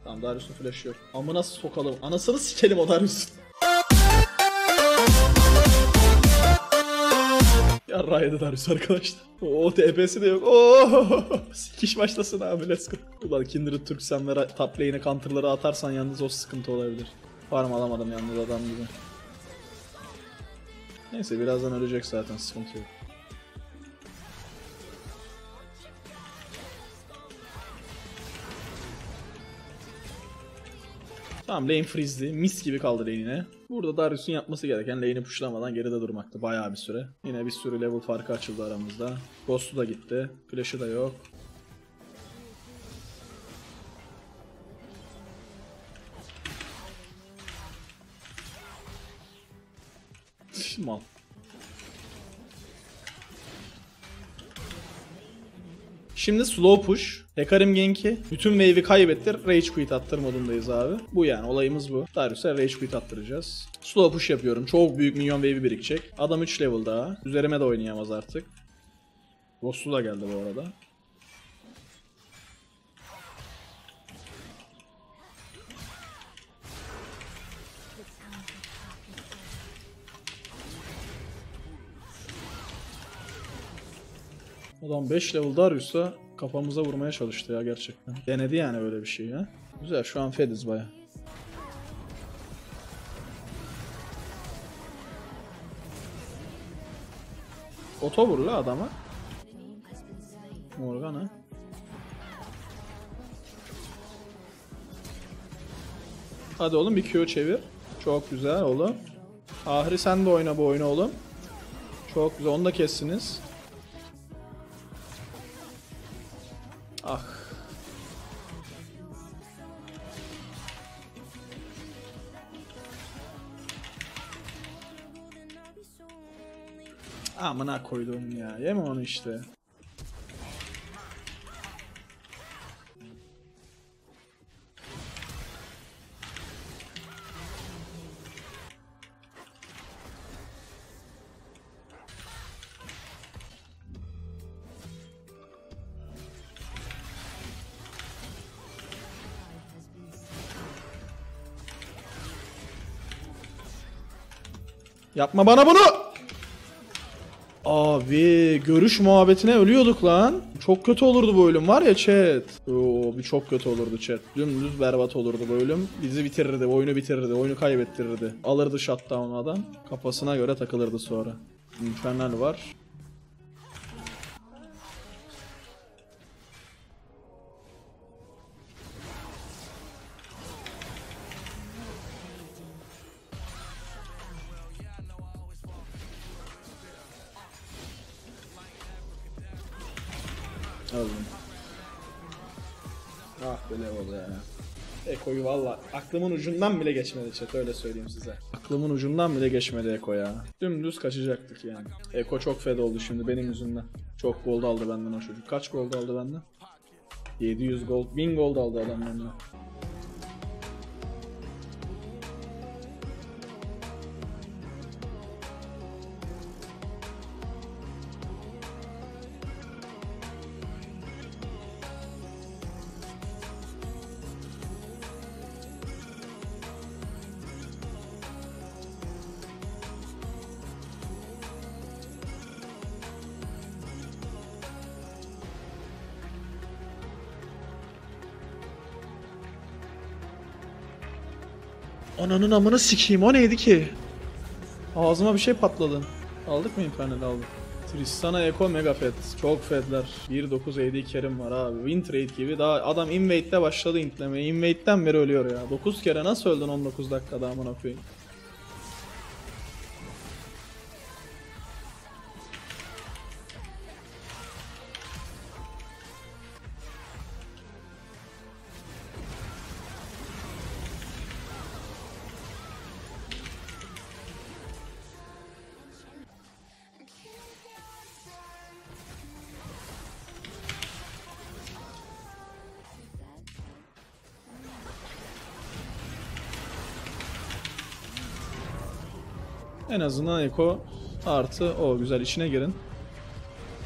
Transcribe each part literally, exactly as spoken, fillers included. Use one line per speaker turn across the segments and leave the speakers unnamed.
Tamam, Darius'un flash'ı yok. Amına sokalım. Anasını sikelim o Darius'un. Yarraydı Darius arkadaşlar. O T P'si de yok. Oo, sikiş başlasın abi, let's go. Ulan Kindred Türksen ve top lane'e counter'ları atarsan yalnız o sıkıntı olabilir. Farm alamadım yalnız adam gibi. Neyse birazdan ölecek zaten, sıkıntı yok. Tamam, lane freeze'li. Mis gibi kaldı lane'ine. Burada Darius'un yapması gereken lane'i pushlamadan geride durmaktı bayağı bir süre. Yine bir sürü level farkı açıldı aramızda. Ghost'u da gitti. Flash'ı da yok. Mal. Şimdi slow push, Hecarim Genk'i, bütün wave'i kaybettir, Rage Quit attır modundayız abi. Bu yani, olayımız bu. Darius'a Rage Quit attıracağız. Slow push yapıyorum, çok büyük minyon wave'i birikecek. Adam üç level daha, üzerime de oynayamaz artık. Ghost'u da geldi bu arada. Adam beş level Darius'a kafamıza vurmaya çalıştı ya gerçekten. Denedi yani öyle bir şey ya. Güzel, şu an fediz baya. Oto vur la adama. Morgana. Hadi oğlum bir Q çevir. Çok güzel oğlum. Ahri sen de oyna bu oyunu oğlum. Çok güzel, onu da kessiniz. Ah. Amına koydum ya. Yeme onu işte. Yapma bana bunu! Abi görüş muhabbetine ölüyorduk lan. Çok kötü olurdu bu ölüm var ya chat. Oo, bir çok kötü olurdu chat. Dümdüz berbat olurdu bu ölüm. Bizi bitirirdi, oyunu bitirirdi, oyunu kaybettirirdi. Alırdı shutdown adam. Kafasına göre takılırdı sonra. Infernal var. Öldüm. Ah be level ya. Eko'yu valla aklımın ucundan bile geçmedi chat, öyle söyleyeyim size. Aklımın ucundan bile geçmedi Eko ya. Dümdüz kaçacaktık yani. Eko çok fed oldu şimdi benim yüzümden. Çok gold aldı benden o çocuk. Kaç gold aldı benden? yedi yüz gold, bin gold aldı adam benden. Ananın amını sikeyim, o neydi ki? Ağzıma bir şey patladı. Aldık mı Infernal'i, aldık. Tristana Eko mega fed. Çok fedler. bir dokuz A D carry'm var abi. Win trade gibi. Daha adam invade'de başladı intlemeye. Invade'den beri ölüyor ya. dokuz kere nasıl öldün on dokuz dakikada amına koyayım. En azından Eko artı o güzel, içine girin.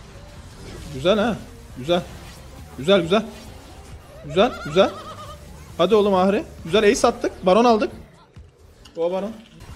Güzel ha. Güzel. Güzel güzel. Güzel güzel. Hadi oğlum Ahri. Güzel ace attık. Baron aldık. O baron.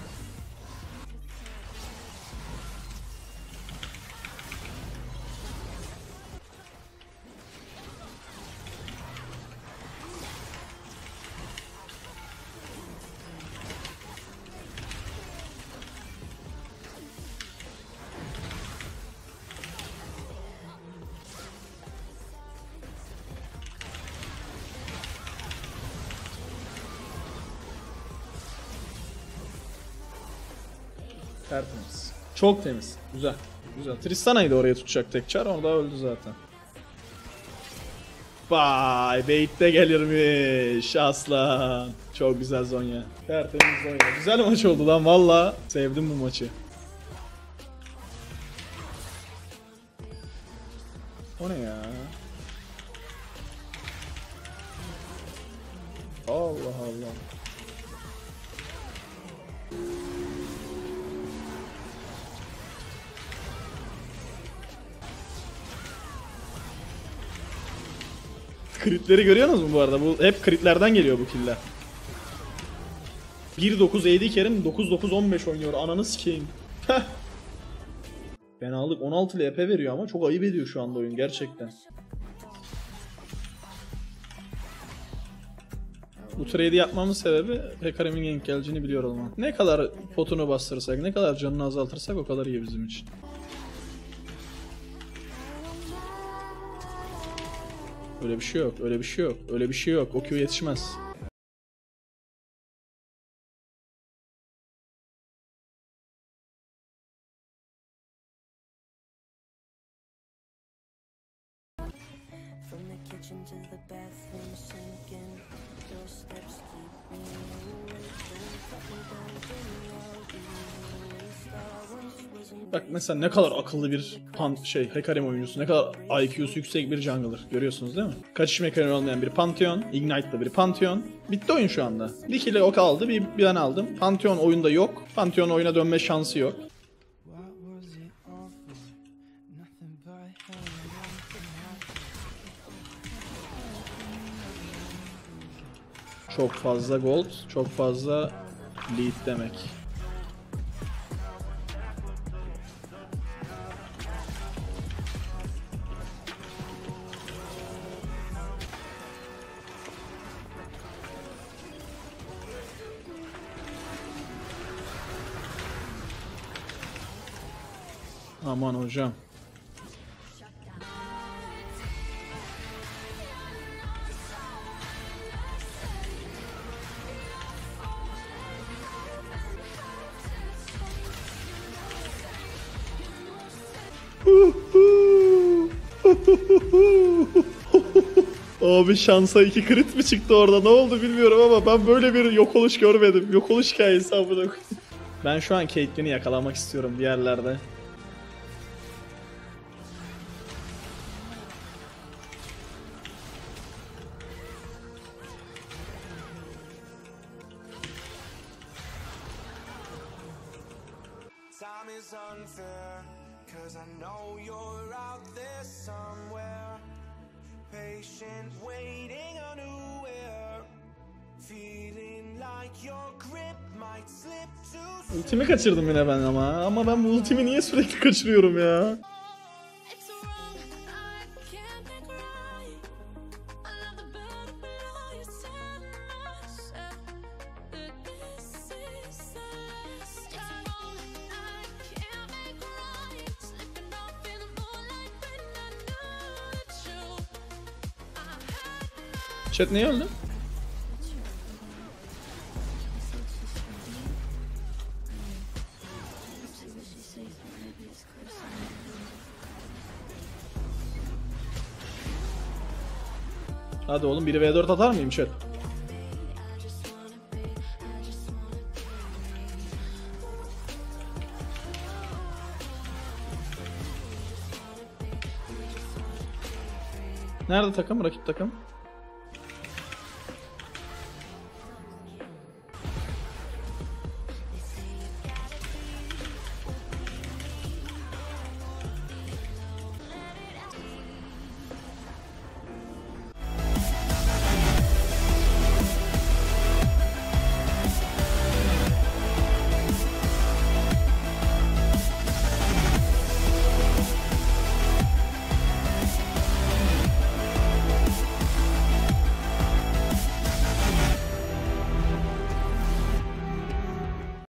Tertemiz. Çok temiz. Güzel. Güzel. Tristana'yı da oraya tutacak tek çar. Orada öldü zaten. Vay, bait de gelirmiş aslan. Çok güzel Zonya. Tertemiz Zonya. Güzel maç oldu lan valla. Sevdim bu maçı. O ne ya? Allah Allah. Critleri görüyorsunuz mu bu arada? Bu hep critlerden geliyor bu killer. bir dokuz A D Kerim dokuz dokuz on beş oynuyor. Ananı sikeyim. Fenalık on altı L P veriyor ama çok ayıp ediyor şu anda oyun gerçekten. Bu trade'i yapmamın sebebi Hecarim'in gank geleceğini biliyor olmam. Ne kadar potunu bastırırsak, ne kadar canını azaltırsak o kadar iyi bizim için. Öyle bir şey yok, öyle bir şey yok, öyle bir şey yok. O Q yetişmez. Bak mesela ne kadar akıllı bir pan şey Hecarim oyuncusu, ne kadar I Q'su yüksek bir jungler görüyorsunuz değil mi? Kaçış mekanı olmayan bir Pantheon, Ignite'lı bir Pantheon. Bitti oyun şu anda. Bir kill ok aldı, bir, bir an aldım. Pantheon oyunda yok. Pantheon oyuna dönme şansı yok. Çok fazla gold, çok fazla lead demek. Aman hocam. Abi şansa iki crit mi çıktı orada, ne oldu bilmiyorum ama ben böyle bir yok oluş görmedim. Yok oluş hikayesi amına koyayım. Ben şu an Caitlyn'i yakalamak istiyorum bir yerlerde. Ultimi kaçırdım yine ben ama. Ama ben bu ultimi niye sürekli kaçırıyorum ya? Chat niye öldü? Hadi oğlum biri V dört atar mıyım chat? Nerede takım? Rakip takım.